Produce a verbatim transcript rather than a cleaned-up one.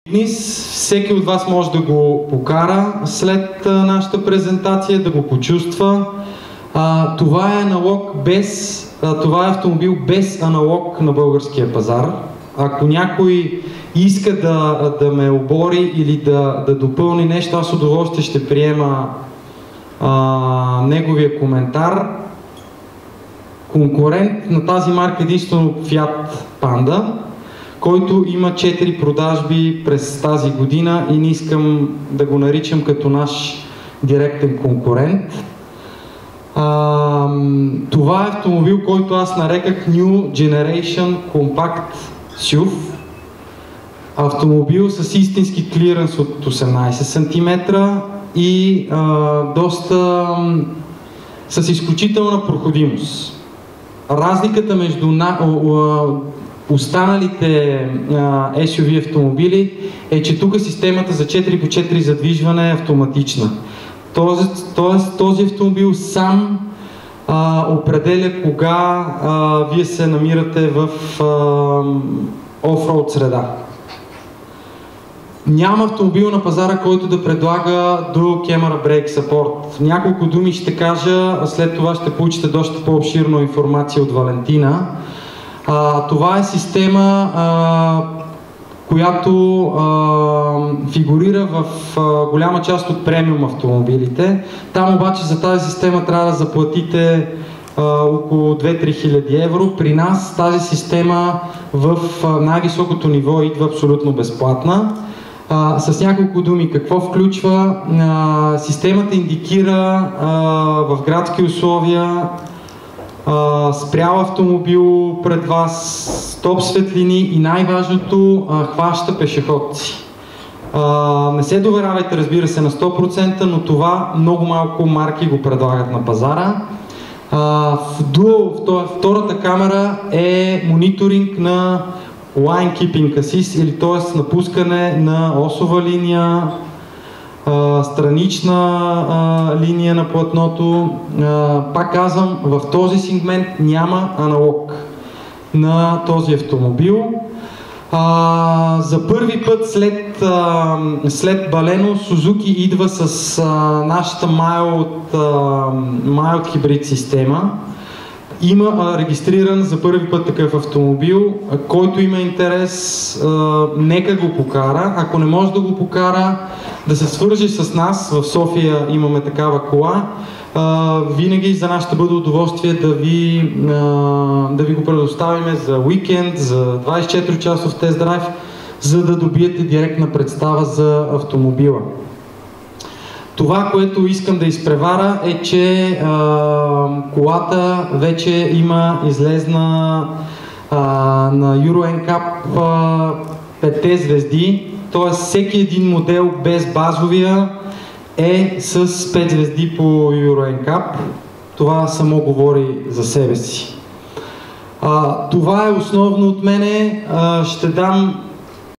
Всеки от вас може да го покара след а, нашата презентация, да го почувства. А, това е аналог без, а, това е автомобил без аналог на българския пазар. Ако някой иска да, да ме обори или да, да допълни нещо, аз с удоволствие ще приема а, неговия коментар. Конкурент на тази марка единствено Fiat Panda, който има четири продажби през тази година и не искам да го наричам като наш директен конкурент. А, това е автомобил, който аз нареках New Generation Compact ес ю ви. Автомобил с истински клиренс от осемнайсет сантиметра и а, доста с изключителна проходимост. Разликата между на, о, о, останалите а, ес ю ви автомобили е, че тук системата за четири по четири задвижване е автоматична. Тоест, тоест този автомобил сам а, определя кога а, вие се намирате в а, офроуд среда. Няма автомобил на пазара, който да предлага Dual Camera Brake Support. Няколко думи ще кажа, след това ще получите доста по-обширна информация от Валентина. А, това е система, а, която а, фигурира в а, голяма част от премиум автомобилите. Там обаче за тази система трябва да заплатите а, около две-три хиляди евро. При нас тази система в най-високото ниво идва абсолютно безплатна. А, с няколко думи какво включва. А, системата индикира а, в градски условия а, спрял автомобил пред вас, стоп светлини и най-важното хваща пешеходци. А, не се доверявайте, разбира се, на сто процента, но това много малко марки го предлагат на пазара. А, в Dual, втората камера е мониторинг на Line Keeping Assist, или т.е. напускане на осова линия, а, странична а, линия на платното. А, пак казвам, в този сегмент няма аналог на този автомобил. А, за първи път след, а, след Балено, Сузуки идва с а, нашата Mild, а, Mild Hybrid система. Има а, регистриран за първи път такъв автомобил, а, който има интерес, а, нека го покара. Ако не може да го покара, да се свържи с нас. В София имаме такава кола. А, винаги за нас ще бъде удоволствие да ви, а, да ви го предоставим за уикенд, за двайсет и четири часов тест драйв, за да добиете директна представа за автомобила. Това, което искам да изпревара, е, че а, колата вече има излезна а, на Euro ен кап а, петте звезди, т.е. всеки един модел без базовия е с пет звезди по Euro ен кап. Това само говори за себе си. А, това е основно от мене. А, ще дам